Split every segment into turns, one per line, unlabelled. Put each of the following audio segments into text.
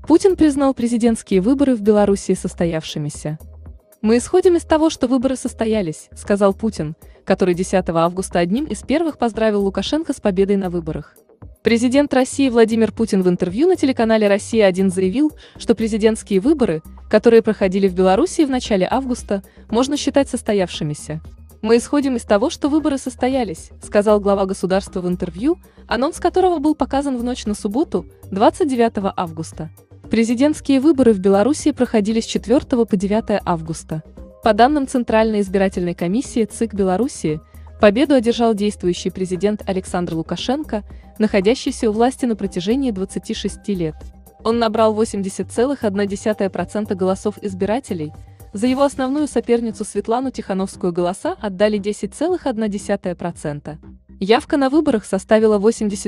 Путин признал президентские выборы в Белоруссии состоявшимися. «Мы исходим из того, что выборы состоялись», — сказал Путин, который 10 августа одним из первых поздравил Лукашенко с победой на выборах. Президент России Владимир Путин в интервью на телеканале «Россия-1» заявил, что президентские выборы, которые проходили в Белоруссии в начале августа, можно считать состоявшимися. «Мы исходим из того, что выборы состоялись», — сказал глава государства в интервью, анонс которого был показан в ночь на субботу, 29 августа. Президентские выборы в Белоруссии проходили с 4 по 9 августа. По данным Центральной избирательной комиссии ЦИК Белоруссии, победу одержал действующий президент Александр Лукашенко, находящийся у власти на протяжении 26 лет. Он набрал 80,1% голосов избирателей, за его основную соперницу Светлану Тихановскую голоса отдали 10,1%. Явка на выборах составила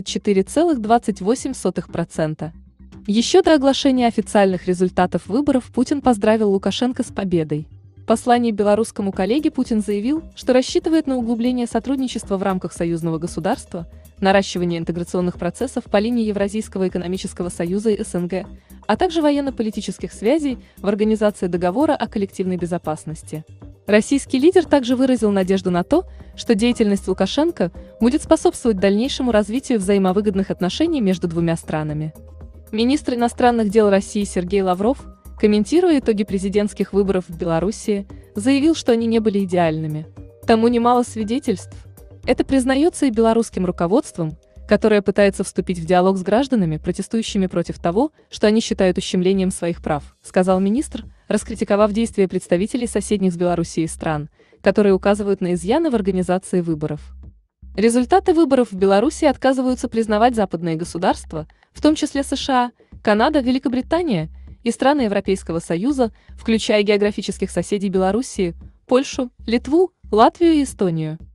84,28%. Еще до оглашения официальных результатов выборов Путин поздравил Лукашенко с победой. В послании белорусскому коллеге Путин заявил, что рассчитывает на углубление сотрудничества в рамках союзного государства, наращивание интеграционных процессов по линии Евразийского экономического союза и СНГ, а также военно-политических связей в организации договора о коллективной безопасности. Российский лидер также выразил надежду на то, что деятельность Лукашенко будет способствовать дальнейшему развитию взаимовыгодных отношений между двумя странами. Министр иностранных дел России Сергей Лавров, комментируя итоги президентских выборов в Белоруссии, заявил, что они не были идеальными. Тому немало свидетельств. Это признается и белорусским руководством, которое пытается вступить в диалог с гражданами, протестующими против того, что они считают ущемлением своих прав, сказал министр, раскритиковав действия представителей соседних с Белоруссией стран, которые указывают на изъяны в организации выборов. Результаты выборов в Беларуси отказываются признавать западные государства, в том числе США, Канада, Великобритания и страны Европейского Союза, включая географических соседей Белоруссии, Польшу, Литву, Латвию и Эстонию.